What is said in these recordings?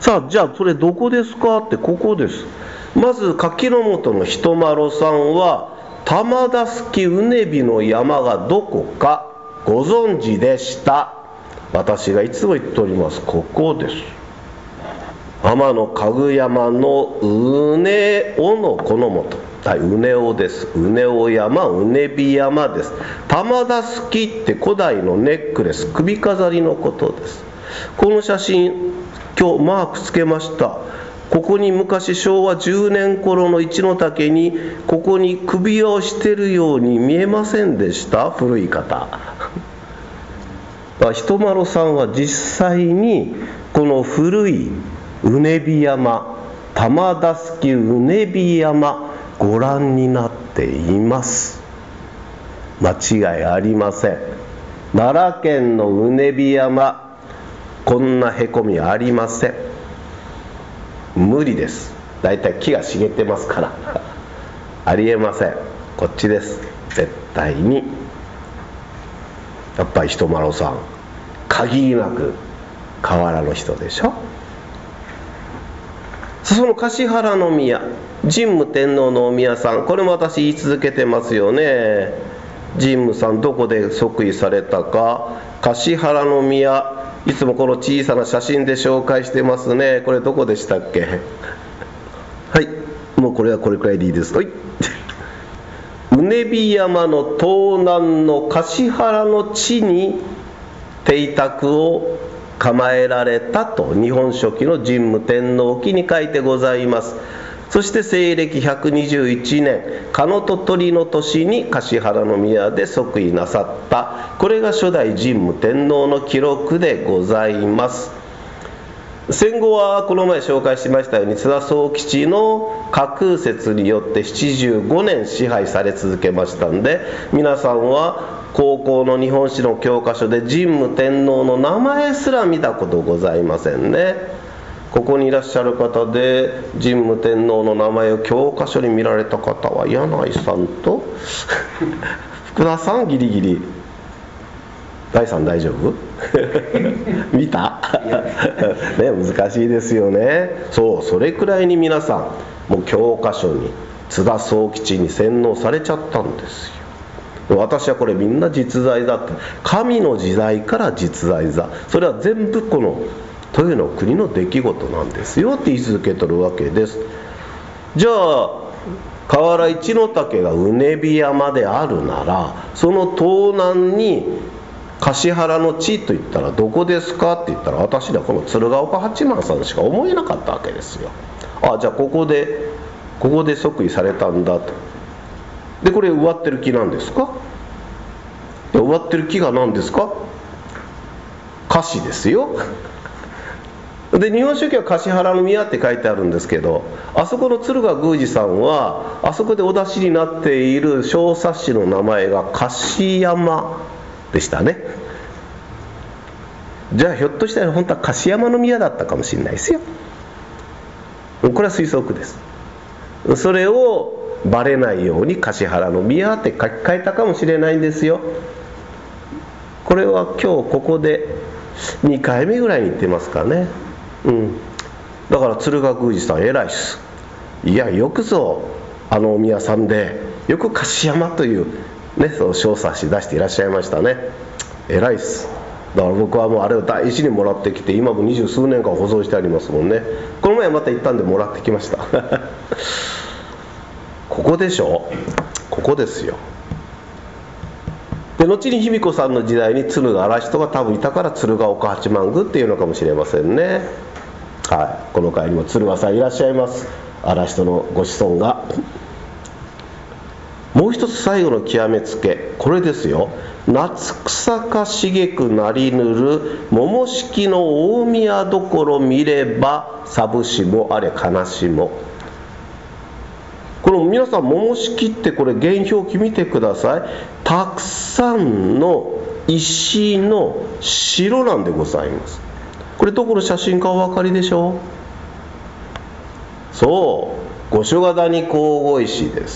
さあ、じゃあそれどこですかって、ここです。まず柿の本の人丸さんは、玉田敷うねびの山がどこかご存知でした。私がいつも言っております、ここです。天のかぐ山のうねおのこのもと、うねおです。うねお山、うねび山です。玉田敷って古代のネックレス、首飾りのことです。この写真、今日マークつけました。ここに昔昭和10年頃の一の岳に、ここに首輪をしてるように見えませんでした？古い方。人丸さんは実際にこの古いうねび山、玉田敷うねび山ご覧になっています。間違いありません。奈良県のうねび山、こんなへこみありません。無理です。だいたい木が茂ってますからありえません。こっちです、絶対に。やっぱり人丸さん、限りなく河原の人でしょ。その橿原宮、神武天皇のお宮さん、これも私言い続けてますよね。神武さんどこで即位されたか。橿原宮、いつもこの小さな写真で紹介してますね。これどこでしたっけ？はい、もうこれはこれくらいでいいです。はい、うねび山の東南の橿原の地に邸宅を構えられたと、日本書紀の神武天皇記に書いてございます。そして西暦121年庚子と鳥の年に橿原宮で即位なさった、これが初代神武天皇の記録でございます。戦後はこの前紹介しましたように津田宗吉の架空説によって75年支配され続けましたんで、皆さんは高校の日本史の教科書で神武天皇の名前すら見たことございませんね。ここにいらっしゃる方で神武天皇の名前を教科書に見られた方は柳井さんと福田さん、ギリギリ。大さん大丈夫見たね、難しいですよね。そう、それくらいに皆さんもう教科書に津田宗吉に洗脳されちゃったんですよ。私はこれみんな実在だって、神の時代から実在だ、それは全部この豊の国の出来事なんですよって言い続けとるわけです。じゃあ河原一の岳がうねび山であるなら、その東南に橿原の地といったらどこですかって言ったら、私にはこの鶴岡八幡さんしか思えなかったわけですよ。あ、じゃあここで即位されたんだと。でこれ植わってる木なんですか？植わってる木が何ですか？樫ですよ。で日本書紀は橿原宮って書いてあるんですけど、あそこの鶴賀宮司さんはあそこでお出しになっている小冊子の名前が樫山でしたね。じゃあひょっとしたら本当は樫山宮だったかもしれないですよ。これは推測です。それをバレないように橿原宮って書き換えたかもしれないんですよ。これは今日ここで2回目ぐらいに言ってますかね。だから鶴賀宮司さん偉いっす。いや、よくぞあのお宮さんでよく樫山というね、その小冊子出していらっしゃいましたね。偉いっす。だから僕はもうあれを大事にもらってきて、今も20数年間保存してありますもんね。この前また行ったんでもらってきましたここでしょ、ここですよ。で後に卑弥呼さんの時代に鶴が荒人が多分いたから鶴岡八幡宮っていうのかもしれませんね。はい、この会にも鶴賀さんいらっしゃいます、荒人のご子孫が。もう一つ最後の極めつけ、これですよ。夏草か茂くなりぬる桃敷の大宮どころ見れば寂しもあれ悲しも。この皆さん桃敷ってこれ原表記見てください。たくさんの石の城なんでございます。これどこの写真かお分かりでしょう。そう五所ヶ谷神々石です。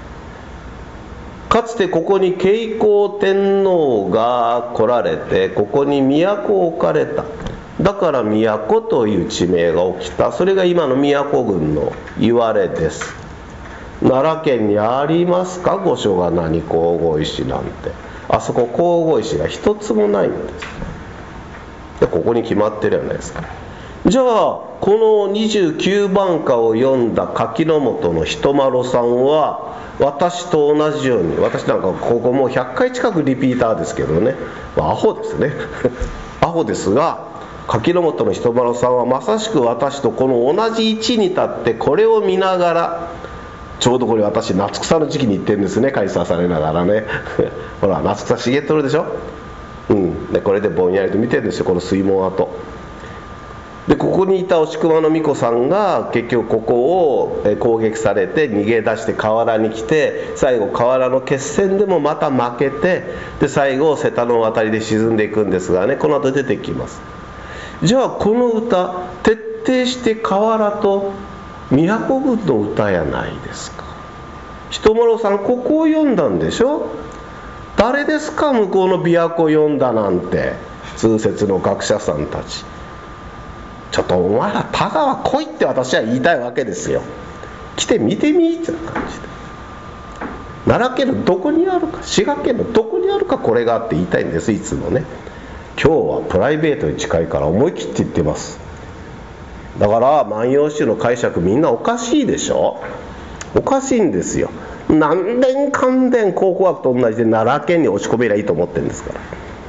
かつてここに慶光天皇が来られて、ここに都を置かれた。 だから都という地名が起きた。それが今の宮古郡の言われです。奈良県にありますか、御所が何神々石なんて。あそこ神々石が一つもないんです。でここに決まってるじゃないですか。じゃあこの29番歌を読んだ柿本の人丸さんは私と同じように、私なんかここもう100回近くリピーターですけどね、アホですねアホですが、柿本の人丸さんはまさしく私とこの同じ位置に立ってこれを見ながら、ちょうどこれ私夏草の時期に行ってるんですね、開催されながらねほら夏草茂っとるでしょ、でこれでぼんやりと見てるんですよ、この水門跡で。ここにいた押熊の巫女さんが結局ここを攻撃されて逃げ出して河原に来て、最後河原の決戦でもまた負けて、で最後瀬田の渡りで沈んでいくんですがね、この後出てきます。じゃあこの歌徹底して河原と宮古郡の歌やないですか。人丸さんここを読んだんでしょ。誰ですか向こうの琵琶湖読んだなんて、通説の学者さんたち。ちょっとお前ら田川来いって私は言いたいわけですよ。来て見てみってな感じで、奈良県のどこにあるか、滋賀県のどこにあるかこれがって言いたいんです、いつもね。今日はプライベートに近いから思い切って言ってます。だから万葉集の解釈みんなおかしいでしょ。おかしいんですよ。何年関連考古学と同じで奈良県に押し込めりゃいいと思ってるんですから。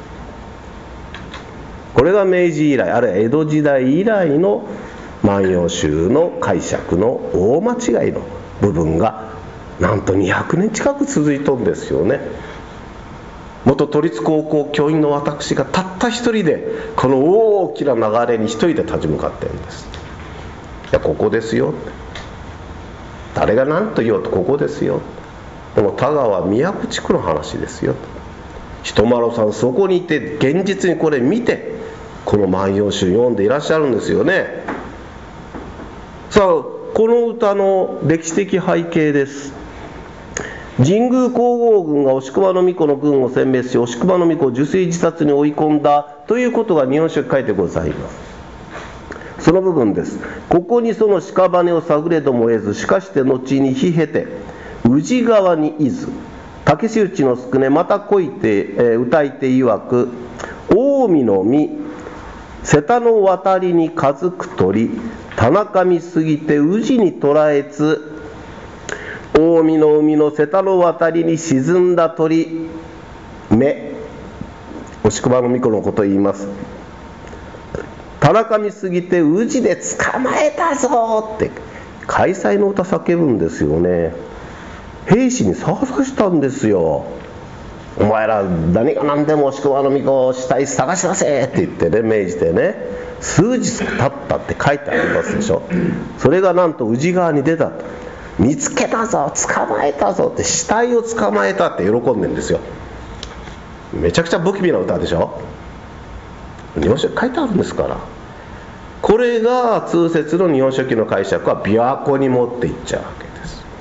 これが明治以来、あるいは江戸時代以来の万葉集の解釈の大間違いの部分がなんと200年近く続いとるんですよね。元都立高校教員の私がたった一人でこの大きな流れに一人で立ち向かってるんです。いやここですよ、誰が何と言おうとここですよ。でも田川宮古地区の話ですよ。人丸さんそこにいて現実にこれ見てこの万葉集読んでいらっしゃるんですよね。さあこの歌の歴史的背景です。神宮皇后軍が押熊の巫女の軍を殲滅し、押熊の巫女を受水自殺に追い込んだということが日本書に書いてございます。その部分です。ここにその屍を探れども得ず、しかして後に日経て宇治川にいず、竹内の宿根またこいて、歌いて曰く、近江の実瀬田の渡りに家づく鳥、田中見すぎて宇治に捉えつ、近江の海の瀬田の渡りに沈んだ鳥目、押熊の巫女のことを言います。田中見すぎて宇治で捕まえたぞって開催の歌叫ぶんですよね。兵士に騒がしたんですよ。お前ら何が何でも押熊の巫女を死体探し出せって言ってね、命じてね、数日経ったって書いてありますでしょ。それがなんと宇治川に出たと、見つけたぞ捕まえたぞって、死体を捕まえたって喜んでるんですよ。めちゃくちゃ不気味な歌でしょ。日本書に書いてあるんですから。これが通説の日本書紀の解釈は琵琶湖に持っていっちゃうわけ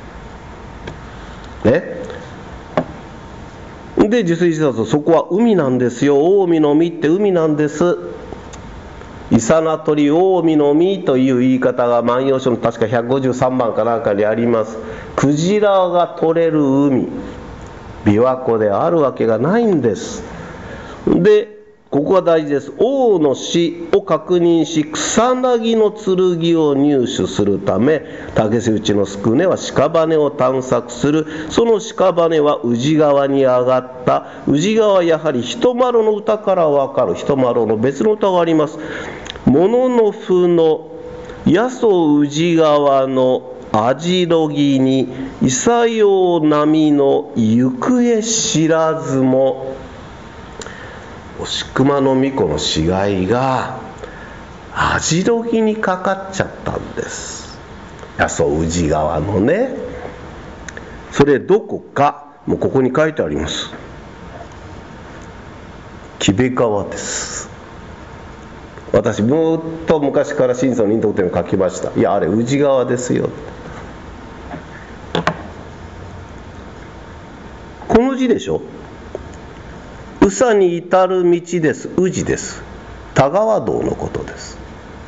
ですね。で受水自殺、そこは海なんですよ。近江の海って海なんです。伊佐名取近江の海という言い方が万葉書の確か153番かなんかにあります。クジラが取れる海、琵琶湖であるわけがないんです。でここが大事です。王の死を確認し、草薙の剣を入手するため、竹内の宿根は屍を探索する。その屍は宇治川に上がった。宇治川はやはり人丸の歌から分かる。人丸の別の歌があります。物の符の八十宇治川の網路木にいさよう波の行方知らずも、押熊の巫女の死骸が網路木にかかっちゃったんです。八十宇治川のね。それどこか、もうここに書いてあります。木部川です。私ずっと昔から真相の忍徳というのを書きました。いやあれ宇治川ですよ。この字でしょ。宇佐に至る道です。宇治です。 田川道のことです。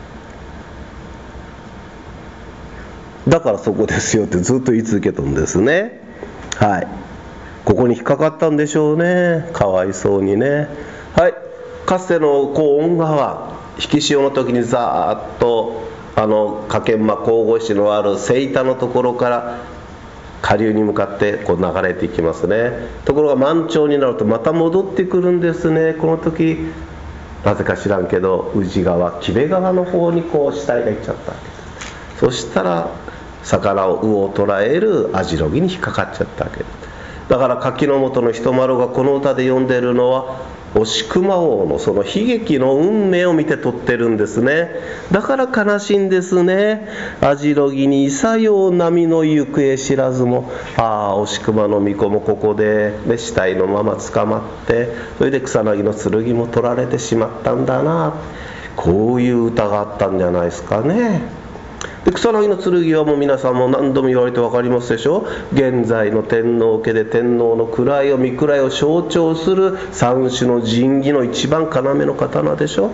だからそこですよってずっと言い続けたんですね。はい、ここに引っかかったんでしょうね、かわいそうにね。はい、かつての恩川、引き潮の時にざーっと加計馬神々市のある瀬板のところから下流に向かって流れていきますね。ところが満潮になるとまた戻ってくるんですね。この時なぜか知らんけど宇治川、木部川の方に死体が行っちゃったわけです。そしたら魚を魚を捕らえる網代木に引っかかっちゃったわけです。だから柿の本の人丸がこの歌で詠んでいるのは押熊王のその悲劇の運命を見て撮ってるんですね。だから悲しいんですね。網代木にいさよう波の行方知らずも、押熊の巫女もここで、死体のまま捕まって、それで草薙の剣も取られてしまったんだな、こういう歌があったんじゃないですかね。で草薙の剣はもう皆さんも何度も言われて分かりますでしょ。現在の天皇家で天皇の位を御位を象徴する三種の神器の一番要の刀でしょ。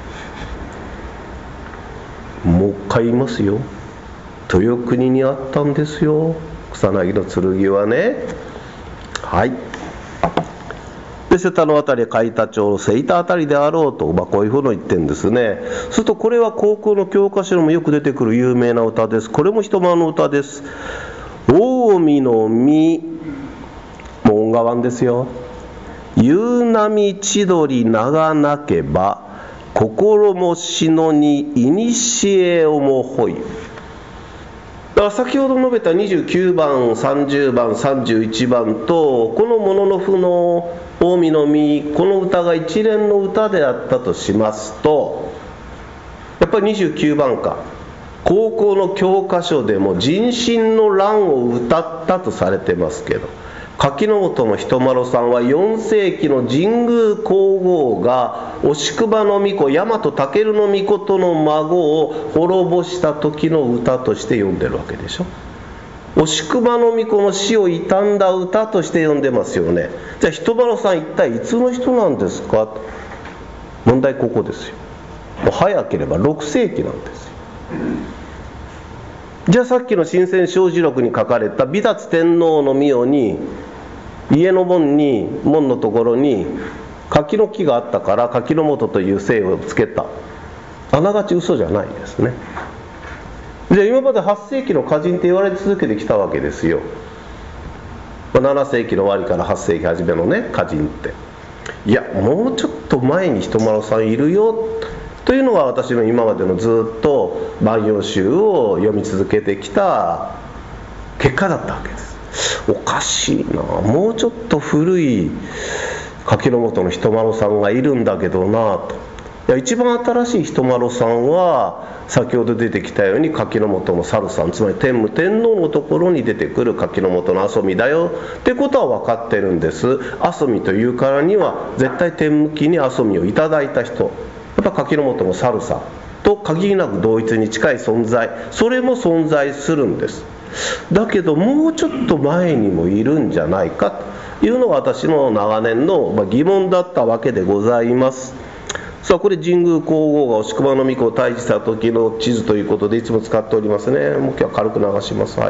もう一回言いますよ、豊国にあったんですよ、草薙の剣はね。はい、で瀬田のあたり、海田町、瀬板あたりであろうと、こういうふうの言ってるんですね。するとこれは高校の教科書にもよく出てくる有名な歌です。これも人間の歌です。近江の実、もう恩川ですよ。夕波千鳥長なけば、心もしのに古をもほい。だから先ほど述べた29番30番31番とこのもののふの近江の実、この歌が一連の歌であったとしますと、やっぱり29番か、高校の教科書でも人心の乱を歌ったとされてますけど、柿本の人丸さんは4世紀の神宮皇后が押熊の巫女、大和武の巫女の孫を滅ぼした時の歌として読んでるわけでしょ。押熊の巫女の死を悼んだ歌として読んでますよね。じゃあ人丸さん一体いつの人なんですか。問題ここですよ。もう早ければ6世紀なんですよ。じゃあさっきの新鮮正治録に書かれた美達天皇の御代に家の門のところに柿の木があったから柿の本という姓をつけた、あながち嘘じゃないですね。じゃあ今まで8世紀の歌人って言われ続けてきたわけですよ。7世紀の終わりから8世紀初めのね歌人って、いやもうちょっと前に人丸さんいるよというのが私の今までのずっと万葉集を読み続けてきた結果だったわけです。おかしいな、もうちょっと古い柿の本の人丸さんがいるんだけどなと。いや一番新しい人丸さんは先ほど出てきたように柿の本の猿さん、つまり天武天皇のところに出てくる柿の本の遊びだよってことは分かってるんです。遊びというからには絶対天武期に遊びをいただいた人、やっぱ柿の本の猿さんと限りなく同一に近い存在、それも存在するんです。だけどもうちょっと前にもいるんじゃないかというのが私の長年の疑問だったわけでございます。さあこれ神宮皇后が押熊の巫女を退治した時の地図ということでいつも使っておりますね。もう今日は軽く流します。はい、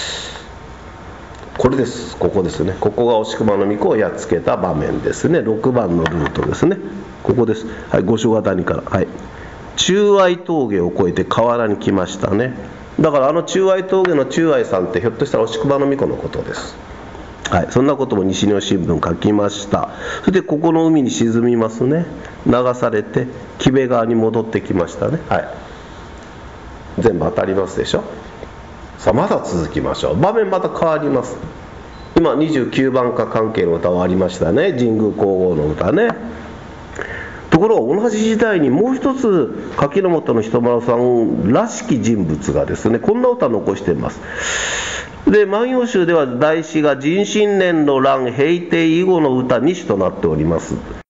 これです。ここですね。ここが押熊の巫女をやっつけた場面ですね。6番のルートですね。ここです。はい、五所ヶ谷から、はい、中愛峠を越えて河原に来ましたね。だから中愛峠の中愛さんってひょっとしたら押熊の巫女のことです。はい、そんなことも西日本新聞書きました。それでここの海に沈みますね。流されて木部川に戻ってきましたね。はい、全部当たりますでしょ。さあまだ続きましょう。場面また変わります。今29番歌関係の歌はありましたね。神宮皇后の歌ね。ところが同じ時代にもう一つ柿の本の人丸さんらしき人物がですね、こんな歌を残しています。で万葉集では題詞が人心念の乱平定以後の歌2首となっております。